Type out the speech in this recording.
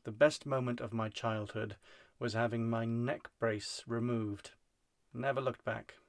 The best moment of my childhood was having my neck brace removed. Never looked back.